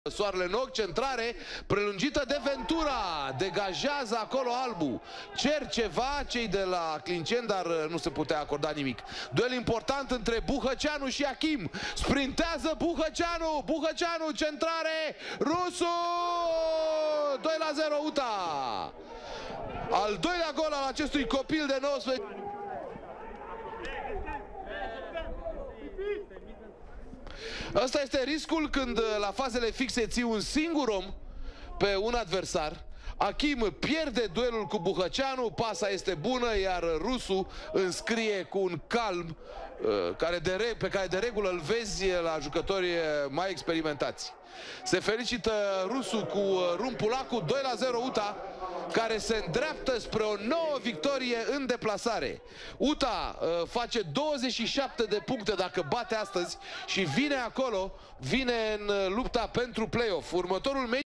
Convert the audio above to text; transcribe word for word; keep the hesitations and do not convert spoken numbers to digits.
Soarele în ochi, centrare prelungită de Ventura, degajează acolo Albu, cer ceva cei de la Clinceni, dar nu se putea acorda nimic. Duel important între Buhăceanu și Achim, sprintează Buhăceanu, Buhăceanu, centrare, Rusu, doi la zero U T A. Al doilea gol al acestui copil de nouăsprezece. Ăsta este riscul când la fazele fixe ții un singur om pe un adversar. Achim pierde duelul cu Buhăceanu, pasa este bună, iar Rusu înscrie cu un calm care de re, pe care de regulă îl vezi la jucători mai experimentați. Se felicită Rusu cu Rumpulacu, doi la zero U T A, care se îndreaptă spre o nouă victorie în deplasare. U T A uh, face douăzeci și șapte de puncte dacă bate astăzi și vine acolo, vine în lupta pentru play-off. Următorul meci